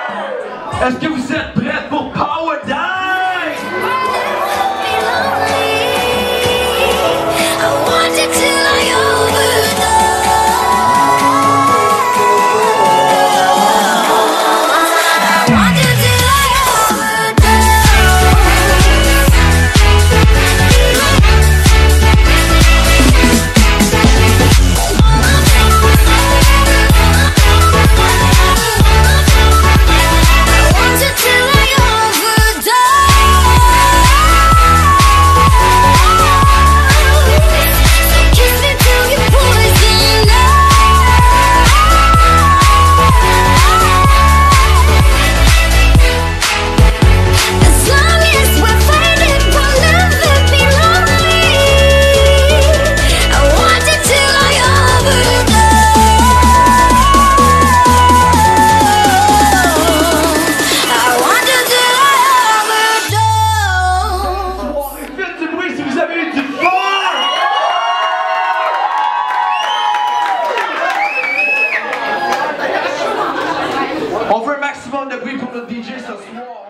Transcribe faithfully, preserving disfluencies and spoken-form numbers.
Est-ce que vous êtes prêts pour Power Dive? On veut un maximum de bruit pour notre D J ce soir.